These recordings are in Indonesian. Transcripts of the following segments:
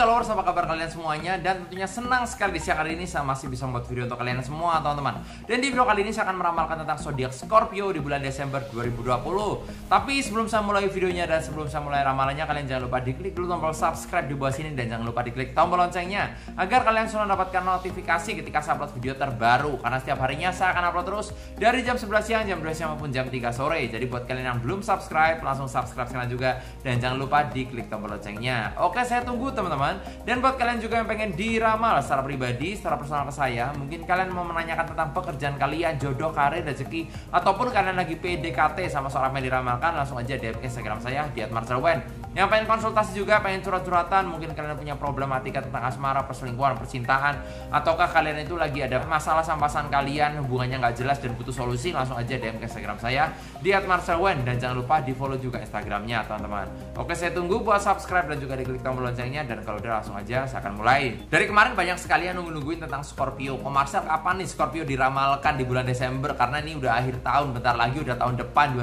Galors, apa kabar kalian semuanya? Dan tentunya senang sekali di siang hari ini saya masih bisa membuat video untuk kalian semua teman-teman. Dan di video kali ini saya akan meramalkan tentang zodiak Scorpio di bulan Desember 2020. Tapi sebelum saya mulai videonya dan sebelum saya mulai ramalannya, kalian jangan lupa diklik dulu tombol subscribe di bawah sini dan jangan lupa diklik tombol loncengnya agar kalian selalu mendapatkan notifikasi ketika saya upload video terbaru. Karena setiap harinya saya akan upload terus dari jam 11 siang, jam 2 siang maupun jam 3 sore. Jadi buat kalian yang belum subscribe, langsung subscribe sekarang juga dan jangan lupa diklik tombol loncengnya. Oke, saya tunggu teman-teman. Dan buat kalian juga yang pengen diramal secara pribadi, secara personal ke saya, mungkin kalian mau menanyakan tentang pekerjaan kalian, jodoh, karir, rezeki, ataupun kalian lagi PDKT sama seorang yang diramalkan, langsung aja DM Instagram saya di @marcelwen. Yang pengen konsultasi juga, pengen curhat-curhatan, mungkin kalian punya problematika tentang asmara, perselingkuhan, percintaan, ataukah kalian itu lagi ada masalah sama pasangan kalian, hubungannya nggak jelas dan butuh solusi, langsung aja DM ke Instagram saya di @marcelwen dan jangan lupa di follow juga Instagramnya teman-teman. Oke, saya tunggu buat subscribe dan juga diklik tombol loncengnya, dan kalau udah langsung aja saya akan mulai. Dari kemarin banyak sekali yang nungguin tentang Scorpio. Marcel, kapan nih Scorpio diramalkan di bulan Desember? Karena ini udah akhir tahun, bentar lagi udah tahun depan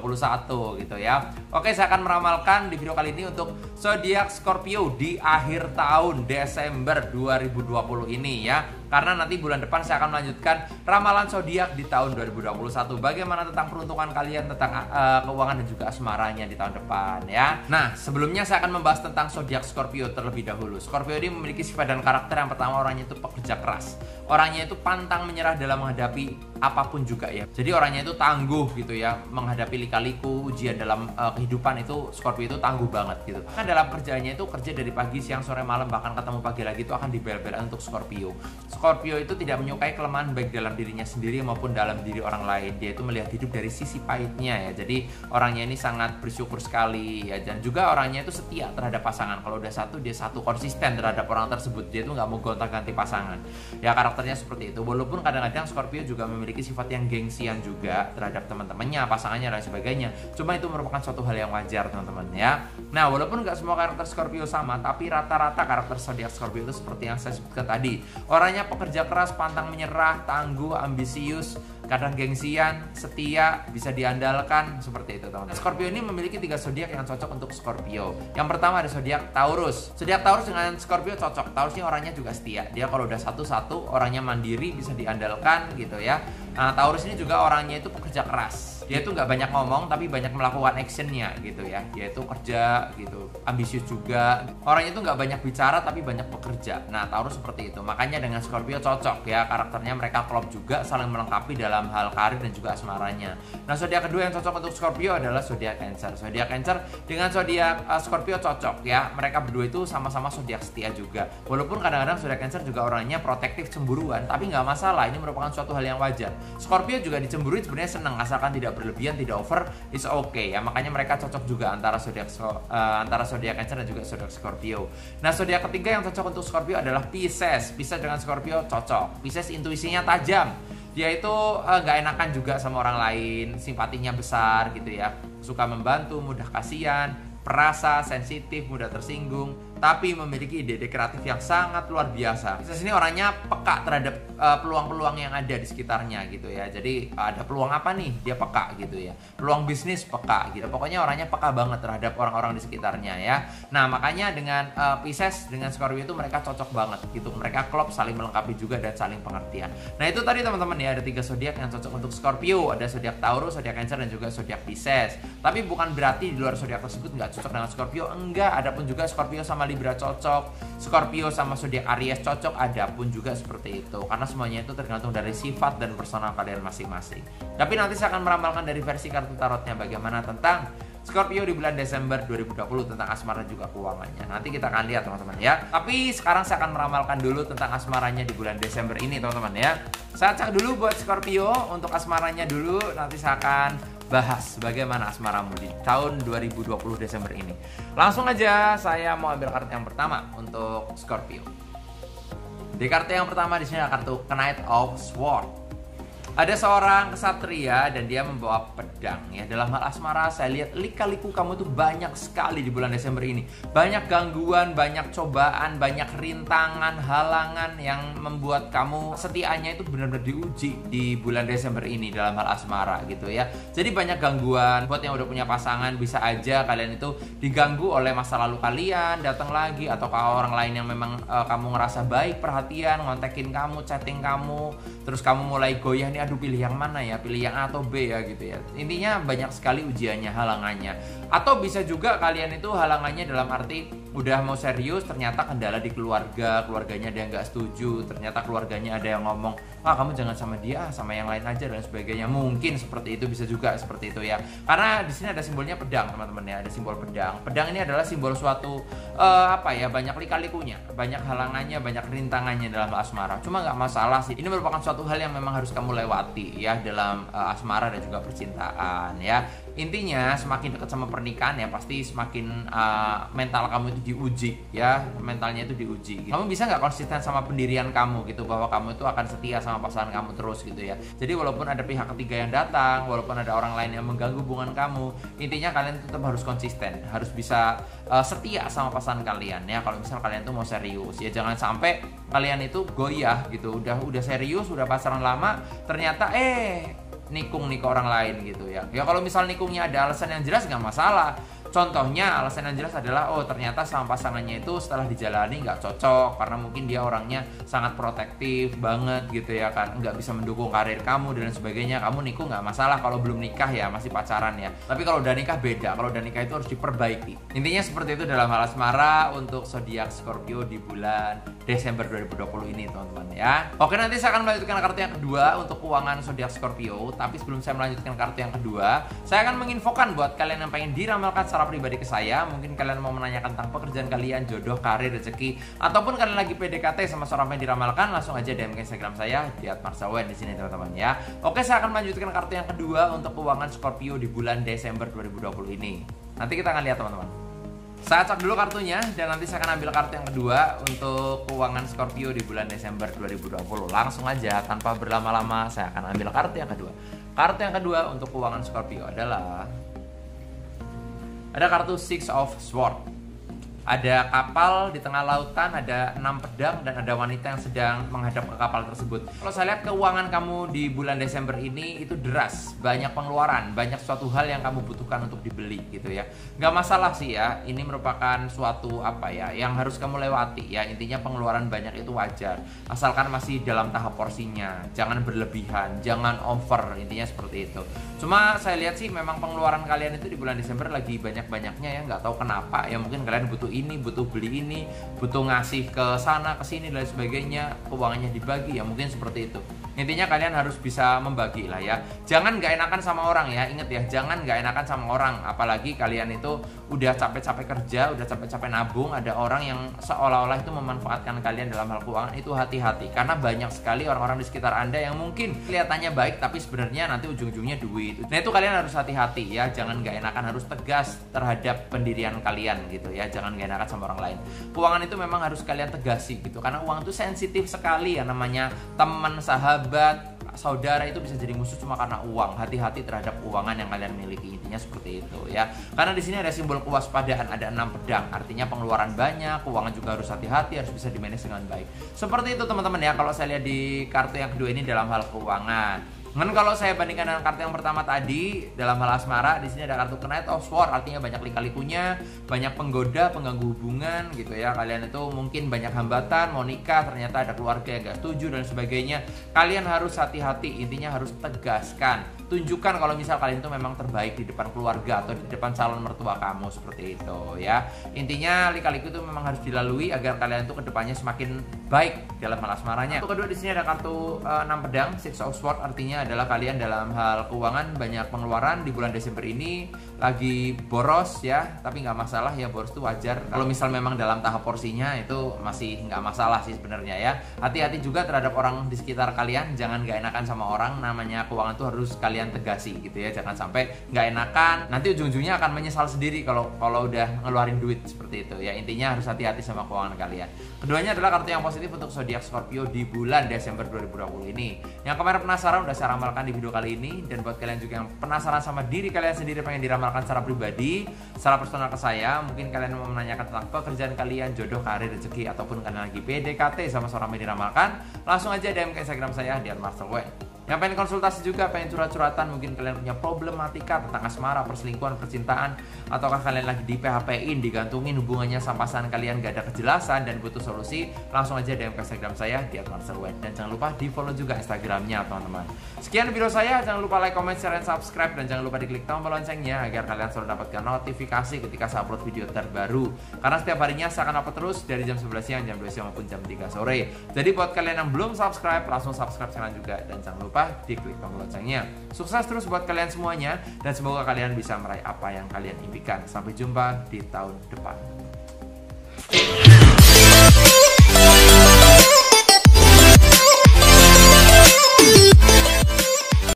2021 gitu ya. Oke, saya akan meramalkan di video kali ini untuk zodiak Scorpio di akhir tahun Desember 2020 ini ya. Karena nanti bulan depan saya akan melanjutkan ramalan zodiak di tahun 2021. Bagaimana tentang peruntungan kalian, tentang keuangan dan juga asmaranya di tahun depan ya. Nah, sebelumnya saya akan membahas tentang zodiak Scorpio terlebih dahulu. Scorpio ini memiliki sifat dan karakter. Yang pertama, orangnya itu pekerja keras. Orangnya itu pantang menyerah dalam menghadapi apapun juga ya. Jadi orangnya itu tangguh gitu ya, menghadapi lika-liku, ujian dalam kehidupan itu Scorpio itu tangguh banget gitu. Kan dalam kerjanya itu kerja dari pagi, siang, sore, malam, bahkan ketemu pagi lagi itu akan dibel-belan untuk Scorpio. Scorpio itu tidak menyukai kelemahan baik dalam dirinya sendiri maupun dalam diri orang lain. Dia itu melihat hidup dari sisi pahitnya ya. Jadi orangnya ini sangat bersyukur sekali ya, dan juga orangnya itu setia terhadap pasangan. Kalau udah satu, dia satu, konsisten terhadap orang tersebut. Dia itu nggak mau gonta-ganti pasangan. Ya, karakternya seperti itu. Walaupun kadang-kadang Scorpio juga memiliki sifat yang gengsian juga terhadap teman-temannya, pasangannya dan sebagainya. Cuma itu merupakan suatu hal yang wajar teman-teman ya. Nah, walaupun nggak semua karakter Scorpio sama, tapi rata-rata karakter zodiak Scorpio itu seperti yang saya sebutkan tadi. Orangnya pekerja keras, pantang menyerah, tangguh, ambisius, kadang gengsian, setia, bisa diandalkan, seperti itu teman-teman. Scorpio ini memiliki 3 zodiak yang cocok untuk Scorpio. Yang pertama ada zodiak Taurus. Zodiak Taurus dengan Scorpio cocok. Taurus ini orangnya juga setia. Dia kalau udah satu-satu, orangnya mandiri, bisa diandalkan gitu ya. Nah, Taurus ini juga orangnya itu pekerja keras. Dia itu nggak banyak ngomong tapi banyak melakukan actionnya gitu ya. Dia itu kerja gitu, ambisius juga. Orangnya itu nggak banyak bicara tapi banyak bekerja. Nah, Taurus seperti itu. Makanya dengan Scorpio cocok ya. Karakternya mereka klop juga, saling melengkapi dalam hal karir dan juga asmaranya. Nah, zodiak kedua yang cocok untuk Scorpio adalah zodiak Cancer. Zodiak Cancer dengan zodiak Scorpio cocok ya. Mereka berdua itu sama-sama zodiak setia juga. Walaupun kadang-kadang zodiak Cancer juga orangnya protektif, cemburuan, tapi nggak masalah. Ini merupakan suatu hal yang wajar. Scorpio juga dicemburuin sebenarnya senang, asalkan tidak berlebihan, tidak over, is okay ya. Makanya mereka cocok juga antara zodiak Cancer dan juga zodiak Scorpio. Nah, zodiak ketiga yang cocok untuk Scorpio adalah Pisces. Pisces dengan Scorpio cocok. Pisces intuisinya tajam. Dia itu nggak enakan juga sama orang lain, simpatinya besar gitu ya, suka membantu, mudah kasihan, perasa, sensitif, mudah tersinggung, tapi memiliki ide-ide kreatif yang sangat luar biasa. Pisces ini orangnya peka terhadap peluang-peluang yang ada di sekitarnya gitu ya. Jadi ada peluang apa nih, dia peka gitu ya. Peluang bisnis peka gitu. Pokoknya orangnya peka banget terhadap orang-orang di sekitarnya ya. Nah, makanya dengan Pisces dengan Scorpio itu mereka cocok banget gitu. Mereka klop, saling melengkapi juga dan saling pengertian. Nah, itu tadi teman-teman ya, ada 3 zodiak yang cocok untuk Scorpio. Ada zodiak Taurus, zodiak Cancer dan juga zodiak Pisces. Tapi bukan berarti di luar zodiak tersebut nggak cocok dengan Scorpio. Enggak, adapun juga Scorpio sama Libra cocok, Scorpio sama zodiak Aries cocok, adapun juga seperti itu. Karena semuanya itu tergantung dari sifat dan personal kalian masing-masing. Tapi nanti saya akan meramalkan dari versi kartu tarotnya bagaimana tentang Scorpio di bulan Desember 2020 tentang asmara dan juga keuangannya. Nanti kita akan lihat teman-teman ya. Tapi sekarang saya akan meramalkan dulu tentang asmaranya di bulan Desember ini teman-teman ya. Saya cek dulu buat Scorpio untuk asmaranya dulu. Nanti saya akan bahas bagaimana asmaramu di tahun 2020 Desember ini. Langsung aja saya mau ambil kartu yang pertama untuk Scorpio. Di kartu yang pertama di sini ada kartu Knight of Swords. Ada seorang kesatria dan dia membawa pedang ya. Dalam hal asmara saya lihat lika-liku kamu tuh banyak sekali di bulan Desember ini. Banyak gangguan, banyak cobaan, banyak rintangan, halangan yang membuat kamu setianya itu benar-benar diuji di bulan Desember ini dalam hal asmara gitu ya. Jadi banyak gangguan. Buat yang udah punya pasangan bisa aja kalian itu diganggu oleh masa lalu kalian datang lagi, atau orang lain yang memang kamu ngerasa baik, perhatian, ngontekin kamu, chatting kamu, terus kamu mulai goyah nih, aduh pilih yang mana ya, pilih yang A atau B ya gitu ya. Intinya banyak sekali ujiannya, halangannya. Atau bisa juga kalian itu halangannya dalam arti udah mau serius ternyata kendala di keluarganya ada yang nggak setuju, ternyata keluarganya ada yang ngomong, kamu jangan sama dia, sama yang lain aja dan sebagainya. Mungkin seperti itu, bisa juga seperti itu ya. Karena di sini ada simbolnya pedang teman-teman ya, ada simbol pedang. Pedang ini adalah simbol suatu banyak lika-likunya, banyak halangannya, banyak rintangannya dalam asmara. Cuma nggak masalah sih. Ini merupakan suatu hal yang memang harus kamu lewati ya dalam asmara dan juga percintaan ya. Intinya semakin dekat sama pernikahan ya pasti semakin mental kamu itu diuji ya, mentalnya itu diuji gitu. Kamu bisa nggak konsisten sama pendirian kamu gitu, bahwa kamu itu akan setia sama pasangan kamu terus gitu ya. Jadi walaupun ada pihak ketiga yang datang, walaupun ada orang lain yang mengganggu hubungan kamu, intinya kalian tetap harus konsisten, harus bisa setia sama pasangan kalian ya. Kalau misal kalian tuh mau serius ya, jangan sampai kalian itu goyah gitu, udah serius, udah pacaran lama, ternyata nikung nih ke orang lain gitu ya. Ya kalau misal nikungnya ada alasan yang jelas nggak masalah. Contohnya alasan yang jelas adalah ternyata sama pasangannya itu setelah dijalani nggak cocok, karena mungkin dia orangnya sangat protektif banget gitu ya kan, nggak bisa mendukung karir kamu dan sebagainya. Kamu nikung nggak masalah kalau belum nikah ya, masih pacaran ya. Tapi kalau udah nikah beda, kalau udah nikah itu harus diperbaiki. Intinya seperti itu dalam hal asmara untuk zodiak Scorpio di bulan Desember 2020 ini teman-teman ya. Oke, nanti saya akan melanjutkan kartu yang kedua untuk keuangan zodiak Scorpio. Tapi sebelum saya melanjutkan kartu yang kedua, saya akan menginfokan buat kalian yang pengen diramalkan secara pribadi ke saya. Mungkin kalian mau menanyakan tentang pekerjaan kalian, jodoh, karir, rezeki, ataupun kalian lagi PDKT sama seorang yang diramalkan, langsung aja DM ke Instagram saya di @marsawen di sini teman-teman ya. Oke, saya akan melanjutkan kartu yang kedua untuk keuangan Scorpio di bulan Desember 2020 ini. Nanti kita akan lihat teman-teman. Saya cek dulu kartunya dan nanti saya akan ambil kartu yang kedua untuk keuangan Scorpio di bulan Desember 2020. Langsung aja tanpa berlama-lama saya akan ambil kartu yang kedua. Kartu yang kedua untuk keuangan Scorpio adalah ada kartu Six of Swords. Ada kapal di tengah lautan, ada 6 pedang, dan ada wanita yang sedang menghadap ke kapal tersebut. Kalau saya lihat keuangan kamu di bulan Desember ini itu deras, banyak pengeluaran, banyak suatu hal yang kamu butuhkan untuk dibeli gitu ya. Gak masalah sih ya, ini merupakan suatu yang harus kamu lewati ya. Intinya pengeluaran banyak itu wajar, asalkan masih dalam tahap porsinya, jangan berlebihan, jangan over, intinya seperti itu. Cuma saya lihat sih memang pengeluaran kalian itu di bulan Desember lagi banyak-banyaknya ya, nggak tahu kenapa ya, mungkin kalian butuh ini, butuh beli ini, butuh ngasih ke sana ke sini dan sebagainya, keuangannya dibagi ya, mungkin seperti itu. Intinya kalian harus bisa membagi lah ya. Jangan nggak enakan sama orang ya, inget ya, jangan nggak enakan sama orang. Apalagi kalian itu udah capek-capek kerja, udah capek-capek nabung, ada orang yang seolah-olah itu memanfaatkan kalian dalam hal keuangan. Itu hati-hati, karena banyak sekali orang-orang di sekitar Anda yang mungkin kelihatannya baik tapi sebenarnya nanti ujung-ujungnya duit. Nah itu kalian harus hati-hati ya, jangan nggak enakan, harus tegas terhadap pendirian kalian gitu ya. Jangan nggak enakan sama orang lain. Keuangan itu memang harus kalian tegasi gitu, karena uang itu sensitif sekali ya, namanya teman, sahabat, saudara itu bisa jadi musuh cuma karena uang. Hati-hati terhadap keuangan yang kalian miliki, intinya seperti itu ya. Karena di sini ada simbol kewaspadaan, ada 6 pedang, artinya pengeluaran banyak, keuangan juga harus hati-hati, harus bisa dimanage dengan baik. Seperti itu teman-teman ya, kalau saya lihat di kartu yang kedua ini dalam hal keuangan. Dan kalau saya bandingkan dengan kartu yang pertama tadi dalam hal asmara, di sini ada kartu Knight of Swords, artinya banyak lika-likunya, banyak penggoda, pengganggu hubungan gitu ya. Kalian itu mungkin banyak hambatan, mau nikah ternyata ada keluarga yang gak setuju dan sebagainya. Kalian harus hati-hati, intinya harus tegaskan, tunjukkan kalau misal kalian itu memang terbaik di depan keluarga atau di depan calon mertua kamu, seperti itu ya. Intinya lika-liku itu memang harus dilalui agar kalian itu kedepannya semakin baik dalam hal asmaranya. Untuk kedua di sini ada kartu 6 pedang, Six of Swords, artinya adalah kalian dalam hal keuangan banyak pengeluaran di bulan Desember ini. lagi boros ya, tapi nggak masalah ya, boros itu wajar. Kalau misal memang dalam tahap porsinya itu masih nggak masalah sih sebenarnya ya. Hati-hati juga terhadap orang di sekitar kalian, jangan nggak enakan sama orang. Namanya keuangan tuh harus kalian tegasi gitu ya, jangan sampai nggak enakan, nanti ujung-ujungnya akan menyesal sendiri kalau udah ngeluarin duit seperti itu ya. Intinya harus hati-hati sama keuangan kalian. Keduanya adalah kartu yang positif untuk zodiak Scorpio di bulan Desember 2020 ini. Yang kemarin penasaran udah saya ramalkan di video kali ini, dan buat kalian juga yang penasaran sama diri kalian sendiri, pengen diramalkan secara pribadi, secara personal ke saya, mungkin kalian mau menanyakan tentang pekerjaan kalian, jodoh, karir, rezeki, ataupun kalian lagi PDKT sama seorang yang diramalkan, langsung aja DM ke Instagram saya di @marcelwen. Yang pengen konsultasi juga, pengen curhat-curhatan, mungkin kalian punya problematika tentang asmara, perselingkuhan, percintaan, ataukah kalian lagi di PHP-in, digantungin hubungannya sama pasangan kalian, gak ada kejelasan dan butuh solusi, langsung aja DM ke Instagram saya di @marcelwen. Dan jangan lupa di follow juga Instagramnya teman-teman. Sekian video saya, jangan lupa like, comment, share, dan subscribe, dan jangan lupa diklik tombol loncengnya agar kalian selalu dapatkan notifikasi ketika saya upload video terbaru. Karena setiap harinya saya akan upload terus dari jam 11 siang, jam 2 siang maupun jam 3 sore. Jadi buat kalian yang belum subscribe, langsung subscribe sekarang juga, dan jangan lupa diklik tombol loncengnya. Sukses terus buat kalian semuanya, dan semoga kalian bisa meraih apa yang kalian impikan. Sampai jumpa di tahun depan.